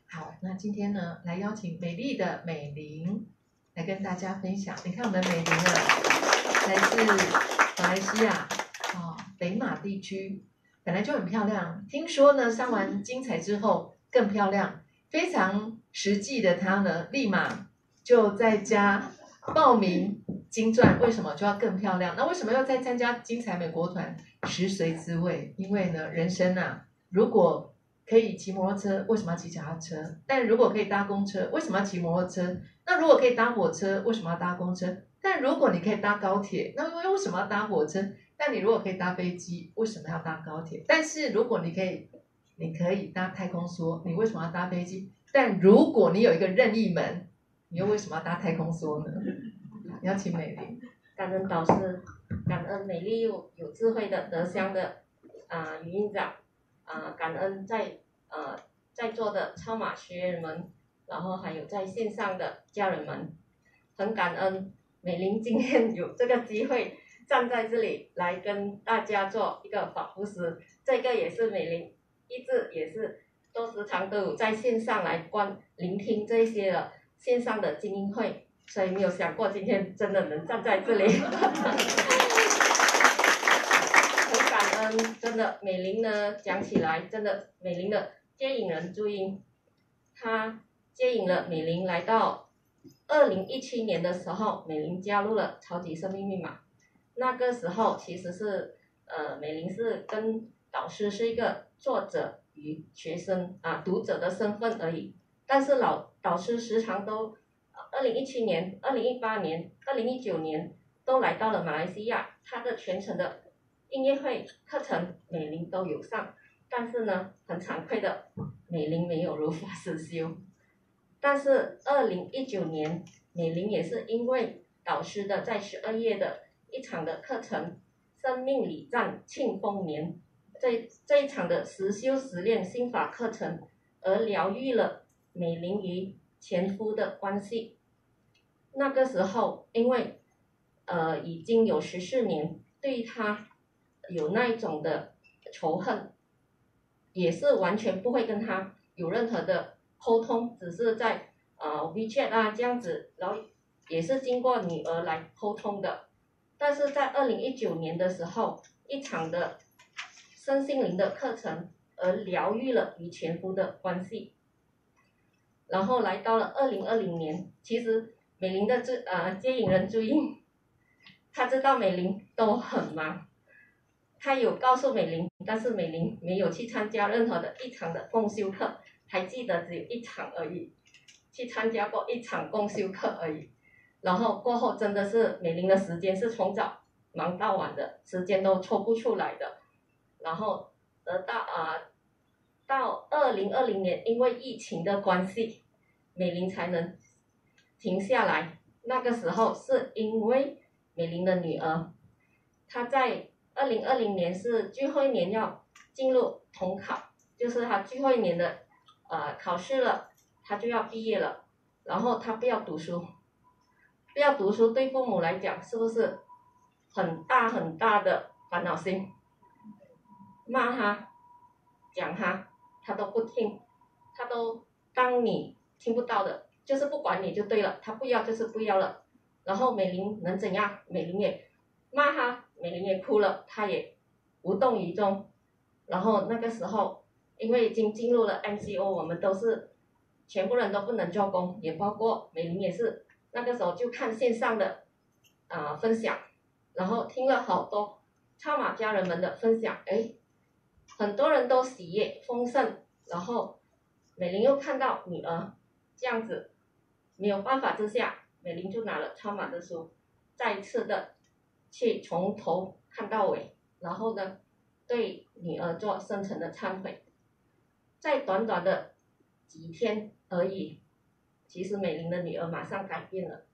好，那今天呢，来邀请美丽的美玲来跟大家分享。你看我们美玲啊，来自马来西亚北马地区，本来就很漂亮。听说呢，上完精彩之后更漂亮，非常实际的她呢，立马就在家报名金钻。为什么就要更漂亮？那为什么要再参加精彩美国团？食髓知味，因为呢，人生啊，如果可以骑摩托车，为什么要骑脚踏车？但如果可以搭公车，为什么要骑摩托车？那如果可以搭火车，为什么要搭公车？但如果你可以搭高铁，那为什么要搭火车？但你如果可以搭飞机，为什么要搭高铁？但是如果你可以搭太空梭，你为什么要搭飞机？但如果你有一个任意门，你又为什么要搭太空梭呢？邀请美玲。 感恩导师，感恩美丽又有智慧的德香的语音长，感恩在座的超马学员们，然后还有在线上的家人们，很感恩美玲今天有这个机会站在这里来跟大家做一个法布施，这个也是美玲一直也是时常都有在线上来聆听这些的线上的精英会。所以没有想过今天真的能站在这里，很感恩，真的美玲呢讲起来真的美玲的接引人注音，她接引了美玲来到2017年的时候，美玲加入了超级生命密码。那个时候其实是美玲是跟导师是一个作者与学生读者的身份而已，但是导师时常都2017年、2018年、2019年都来到了马来西亚，他的全程的音乐会课程美玲都有上，但是呢，很惭愧的，美玲没有如法实修。但是2019年，美玲也是因为导师的在12月的一场的课程《生命礼赞庆丰年》这一场的实修实练心法课程，而疗愈了美玲与前夫的关系。那个时候，因为已经有14年，对他有那一种的仇恨，也是完全不会跟他有任何的沟通，只是在WeChat 这样子，然后也是经过女儿来沟通的。但是在2019年的时候，一场的身心灵的课程而疗愈了与前夫的关系。然后来到了2020年，其实美玲的接引人注意，他知道美玲都很忙，他有告诉美玲，但是美玲没有去参加任何的一场的共修课，还记得只有一场而已，去参加过一场共修课而已。然后过后真的是美玲的时间是从早忙到晚的，时间都抽不出来的。然后到2020年，因为疫情的关系，美玲才能停下来。那个时候是因为美玲的女儿，她在2020年是最后一年要进入统考，就是她最后一年的考试了，她就要毕业了。然后她不要读书，不要读书对父母来讲是不是很大很大的烦恼心？骂她，讲她，她都不听，她都当你听不到的，就是不管你就对了，她不要就是不要了。然后美玲能怎样？美玲也骂她，美玲也哭了，她也无动于衷。然后那个时候，因为已经进入了 MCO， 我们都是全部人都不能做工，也包括美玲也是。那个时候就看线上的分享，然后听了好多超马家人们的分享，很多人都喜悦丰盛。然后美玲又看到女儿这样子，没有办法之下，美玲就拿了超马的书，再一次的去从头看到尾，然后呢，对女儿做深层的忏悔。在短短的几天而已，其实美玲的女儿马上改变了。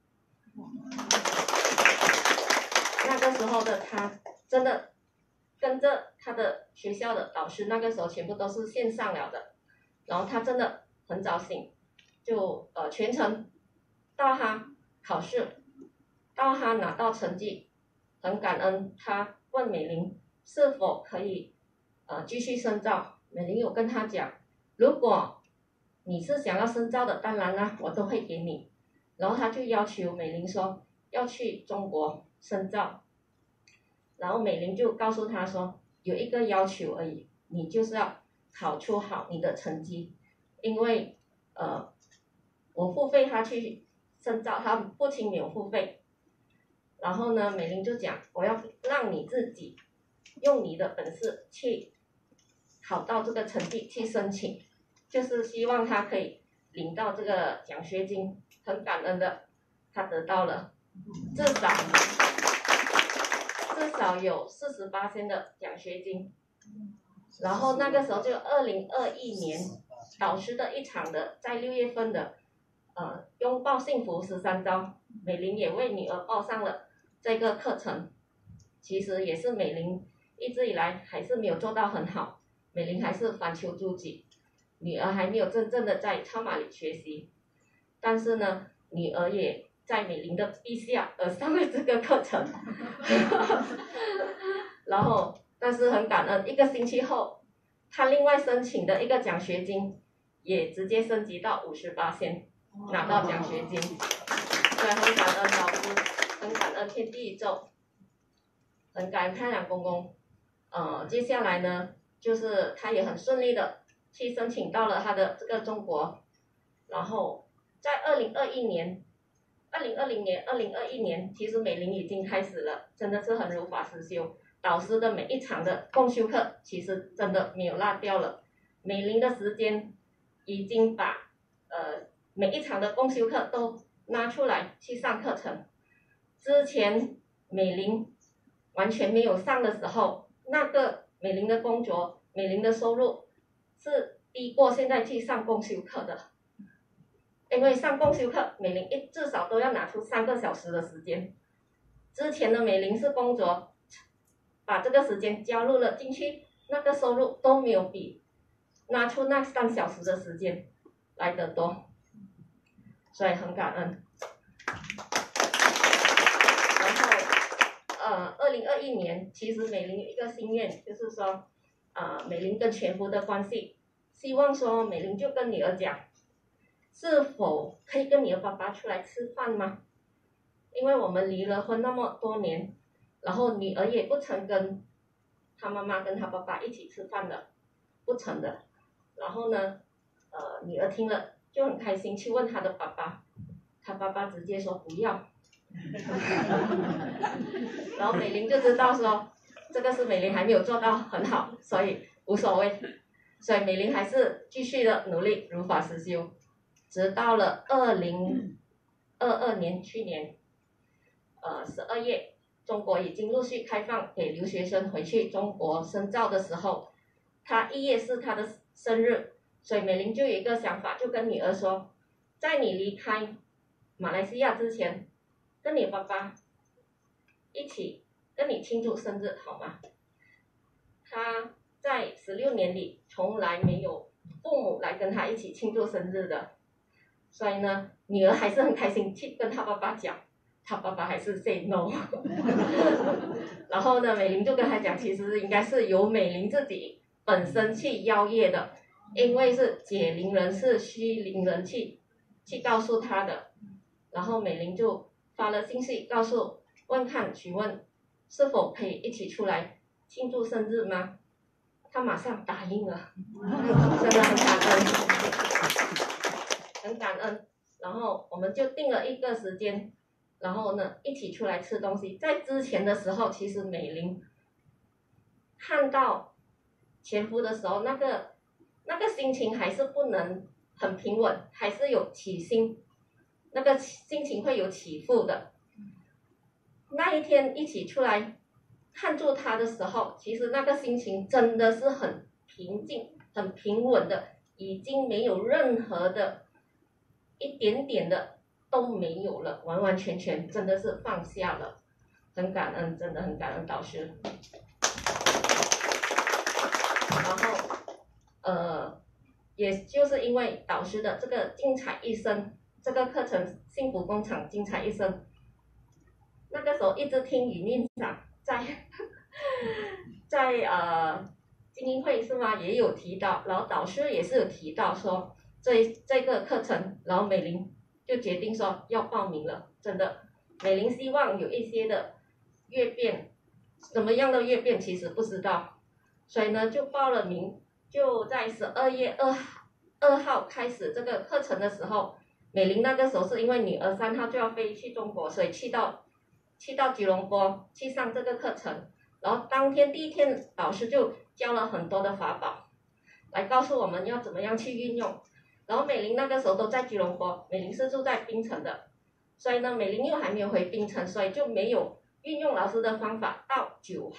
那个时候的她真的跟着她的学校的导师，那个时候全部都是线上了的，然后她真的很早醒，就全程到她考试，到她拿到成绩，很感恩。她问美玲是否可以继续深造，美玲有跟她讲，如果你是想要深造的，当然啦，我都会给你。然后他就要求美玲说要去中国深造，然后美玲就告诉他说有一个要求而已，你就是要考出好你的成绩，因为我付费他去深造，他父亲没有付费。然后呢，美玲就讲我要让你自己用你的本事去考到这个成绩去申请，就是希望他可以领到这个奖学金。很感恩的，他得到了至少有48%的奖学金。然后那个时候就2021年导师的一场的在6月份的拥抱幸福13招，美玲也为女儿报上了这个课程。其实也是美玲一直以来还是没有做到很好，美玲还是反求诸己，女儿还没有真正的在超马里学习。但是呢，女儿也在美玲的逼下而上了这个课程，然后但是很感恩，1个星期后，她另外申请的一个奖学金也直接升级到58%，拿到奖学金，所以很感恩老师，很感恩天地宇宙，很感恩太阳公公。接下来呢，就是她也很顺利的去申请到了她的这个中国，然后在2020年、2021年，其实美玲已经开始了，真的是很如法实修。导师的每一场的共修课，其实真的没有落掉了。美玲的时间已经把每一场的共修课都拿出来去上课程。之前美玲完全没有上的时候，那个美玲的工作、美玲的收入是低过现在去上共修课的。因为上共修课，美玲至少都要拿出3个小时的时间。之前的美玲是工作，把这个时间加入了进去，那个收入都没有比拿出那3小时的时间来得多，所以很感恩。然后2021年，其实美玲有一个心愿，就是说美玲跟全福的关系，希望说美玲就跟女儿讲，是否可以跟你的爸爸出来吃饭吗？因为我们离了婚那么多年，然后女儿也不曾跟她妈妈跟她爸爸一起吃饭的，不曾的。然后呢，女儿听了就很开心，去问她的爸爸，她爸爸直接说不要。然后美玲就知道说，这个是美玲还没有做到很好，所以无所谓。所以美玲还是继续的努力，如法实修。直到了2022年，去年12月，中国已经陆续开放给留学生回去中国深造的时候，他1月是他的生日，所以美玲就有一个想法，就跟女儿说，在你离开马来西亚之前，跟你爸爸一起跟你庆祝生日好吗？他在16年里从来没有父母来跟他一起庆祝生日的。所以呢，女儿还是很开心去跟他爸爸讲，他爸爸还是 say no。然后呢，美玲就跟他讲，其实应该是由美玲自己本身去邀约的，因为是解铃人是须铃人去告诉他的。然后美玲就发了信息告诉询问是否可以一起出来庆祝生日吗？他马上答应了，真的很感恩。很感恩，然后我们就定了一个时间，然后呢一起出来吃东西。在之前的时候，其实美玲看到前夫的时候，那个心情还是不能很平稳，还是有起心，那个心情会有起伏的。那一天一起出来看住他的时候，其实那个心情真的是很平静、很平稳的，已经没有任何的一点点的都没有了，完完全全真的是放下了，很感恩，真的很感恩导师。然后也就是因为导师的这个精彩一生，这个课程幸福工厂精彩一生，那个时候一直听语念长在精英会是吗？也有提到，然后导师也是有提到说， 这个课程，然后美玲就决定说要报名了。真的，美玲希望有一些的阅变，什么样的阅变其实不知道，所以呢就报了名。就在12月2号开始这个课程的时候，美玲那个时候是因为女儿3号就要飞去中国，所以去到吉隆坡去上这个课程。然后当天第一天，老师就教了很多的法宝，来告诉我们要怎么样去运用。然后美玲那个时候都在吉隆坡，美玲是住在槟城的，所以呢，美玲又还没有回槟城，所以就没有运用老师的方法。到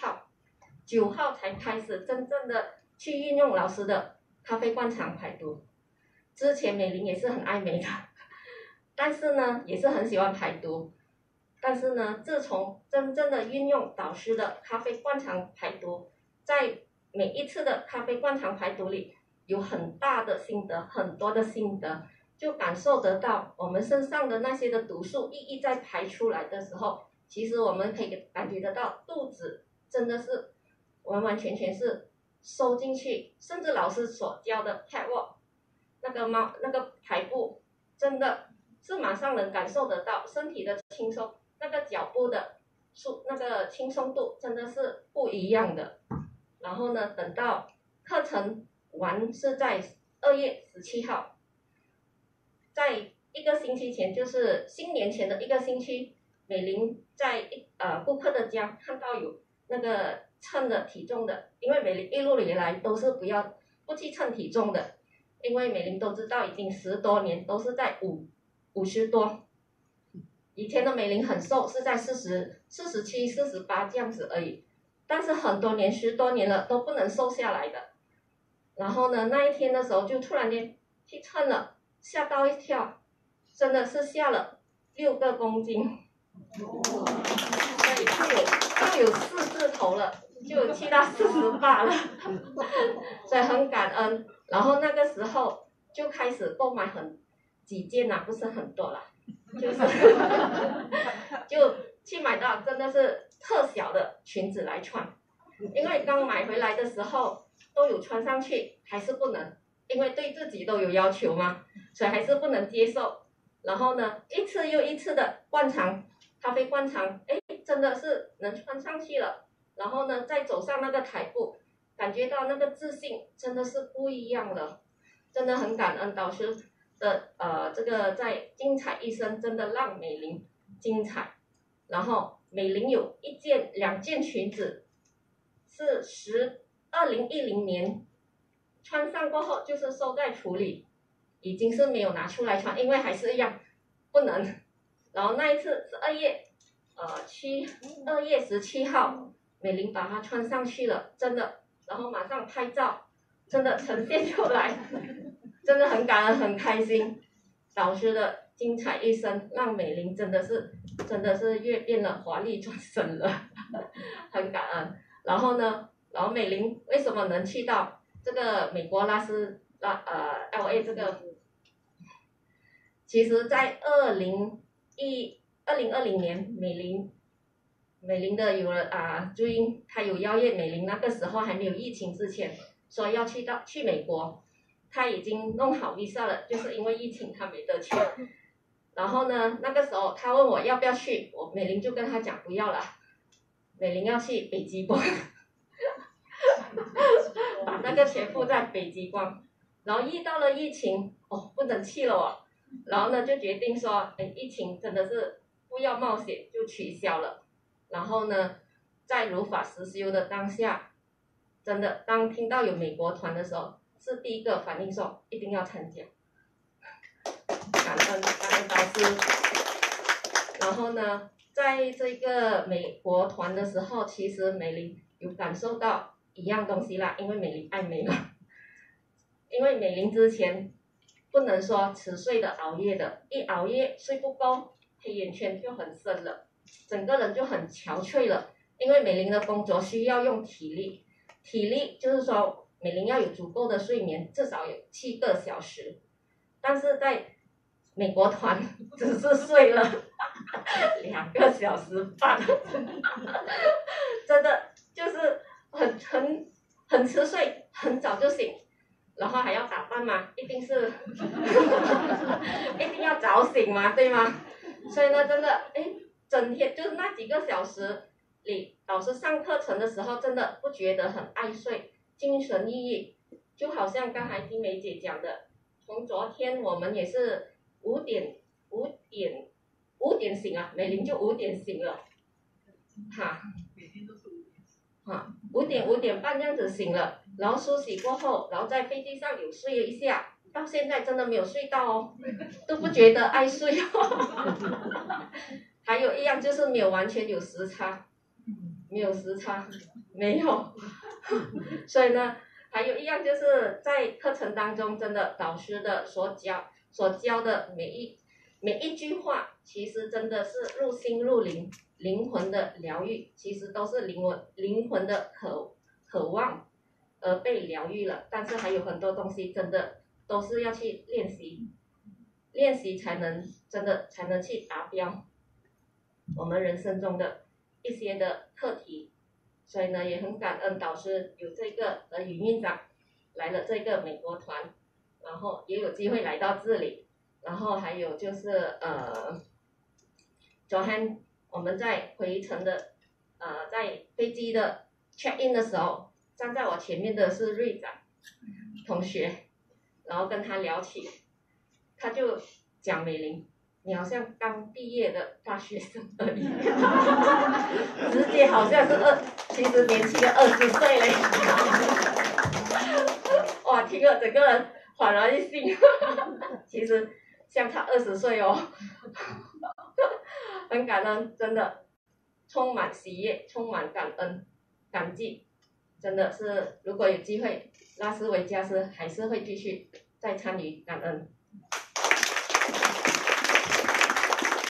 9号才开始真正的去运用老师的咖啡灌肠排毒。之前美玲也是很爱美的，但是呢，也是很喜欢排毒。但是呢，自从真正的运用导师的咖啡灌肠排毒，在每一次的咖啡灌肠排毒里，有很大的心得，很多的心得，就感受得到我们身上的那些的毒素一在排出来的时候，其实我们可以感觉得到肚子真的是完完全全是收进去，甚至老师所教的 catwalk 那个排步，真的是马上能感受得到身体的轻松。那个脚步的那个轻松度真的是不一样的。然后呢，等到课程完是在2月17号，在1个星期前，就是新年前的1个星期，美玲在顾客的家看到有那个称的体重的，因为美玲一路以来都是不去称体重的，因为美玲都知道已经10多年都是在50多。以前的美玲很瘦，是在47、48这样子而已，但是很多年10多年了都不能瘦下来的。然后呢，那一天的时候就突然间去称了，吓到一跳，真的是下了6个公斤，所以就有4字头了，就去到48了，所以很感恩。然后那个时候就开始购买几件不是很多啦。就去买到真的是特小的裙子来穿，因为刚买回来的时候都有穿上去，还是不能，因为对自己都有要求嘛，所以还是不能接受。然后呢，一次又一次的咖啡灌肠，真的是能穿上去了。然后呢，再走上那个台步，感觉到那个自信真的是不一样了，真的很感恩导师的这个在精彩一生真的让美玲精彩。然后美玲有2件裙子是2010年穿上过后就是收在橱里，已经是没有拿出来穿，因为还是一样不能。然后那一次是2月17号，美玲把它穿上去了，真的，然后马上拍照，真的呈现出来。真的很感恩，很开心，导师的精彩一生让美玲真的是越变了，华丽转身了，很感恩。然后美玲为什么能去到这个美国LA 这个？其实，在2020年，美玲的有了朱茵，她有邀约美玲，那个时候还没有疫情之前，说要去美国。他已经弄好 visa 了，就是因为疫情他没得去。然后呢，那个时候他问我要不要去，美玲就跟他讲不要了，美玲要去北极光，把那个钱付在北极光。然后遇到了疫情，不能去了然后呢就决定说，疫情真的是不要冒险，就取消了。然后呢，在如法实修的当下，真的当听到有美国团的时候，是第一个反应说一定要参加，感恩导师。然后呢，在这个美国团的时候，其实美玲有感受到一样东西啦，因为美玲爱美嘛。因为美玲之前不能说迟睡的熬夜的，一熬夜睡不够，黑眼圈就很深了，整个人就很憔悴了。因为美玲的工作需要用体力就是说美玲要有足够的睡眠，至少有7个小时。但是在美国团只是睡了2个小时半，真的就是很迟睡，很早就醒。 然后还要打扮嘛，一定是一定要早醒嘛，对吗？所以呢，真的，哎，整天就是那几个小时里，老师上课程的时候，真的不觉得很爱睡，精神奕奕，就好像刚才金梅姐讲的，从昨天我们也是五点醒啊，美玲就5点醒了，哈， 每天都是5点。 哈，5点半这样子醒了，然后梳洗过后，然后在飞机上有睡了一下，到现在真的没有睡到哦，都不觉得爱睡哦。还有一样就是没有完全有时差，没有时差，没有。所以呢，还有一样就是在课程当中，真的导师的所教的每一句话，其实真的是入心入灵，灵魂的疗愈，其实都是灵魂的渴望而被疗愈了。但是还有很多东西真的都是要去练习，练习才能去达标我们人生中的一些的课题。所以呢，也很感恩导师有这个语院长来了这个美国团，然后也有机会来到这里。然后还有就是昨天我们在回程的在飞机的 check in 的时候，站在我前面的是瑞长同学，然后跟他聊起，他就讲美玲，你好像刚毕业的大学生而已，直接好像是其实年轻的20岁嘞，哇，听了整个人恍然一新，其实相差20岁哦，很感恩，真的充满喜悦，充满感恩、感激，真的是如果有机会，拉斯维加斯还是会继续再参与，感恩。